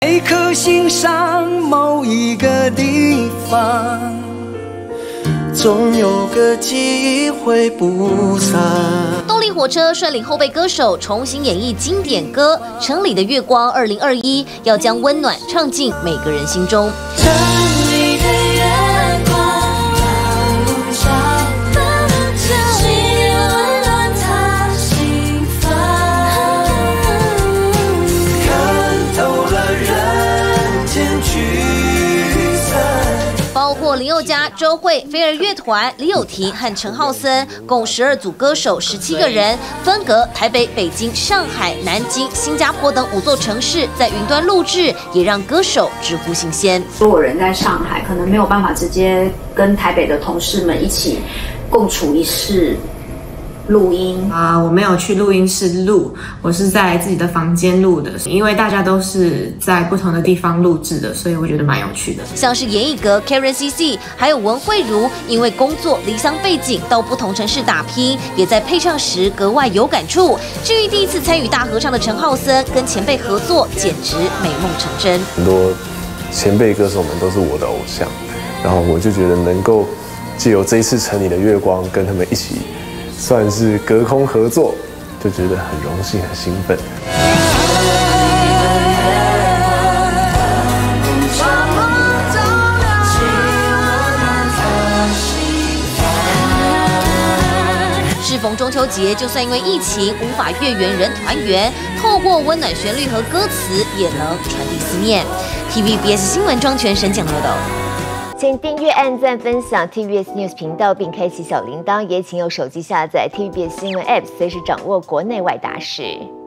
每颗心上某一个地方，总有个机会补偿。 动力火车率领后辈歌手重新演绎经典歌《城里的月光》，2021要将温暖唱进每个人心中。 城里的月光，道路上的星温暖他心房， 看透了人间聚散。 包括林宥嘉、周蕙、飞儿乐团、李友廷和陈浩森，共12组歌手，17个人，分隔台北、北京、上海、南京、新加坡等5座城市，在云端录制，也让歌手直呼新鲜。 如果人在上海，可能没有办法直接跟台北的同事们一起共处一室录音我没有去录音室录，我是在自己的房间录的，因为大家都是在不同的地方录制的，所以我觉得蛮有趣的。 像是严艺格、Karen CC， 还有文慧如，因为工作离乡背景到不同城市打拼，也在配唱时格外有感触。至于第一次参与大合唱的陈浩森，跟前辈合作简直美梦成真。 很多前辈歌手们都是我的偶像，然后我就觉得能够借由这一次《城里的月光》跟他们一起。算是隔空合作，就觉得很荣幸、很兴奋。 适逢中秋节，就算因为疫情无法月圆人团圆，透过温暖旋律和歌词，也能传递思念。TVBS 新闻庄全审讲报道。 请订阅、按赞、分享 TVBS News 频道，并开启小铃铛，也请用手机下载 TVBS 新闻 App， 随时掌握国内外大事。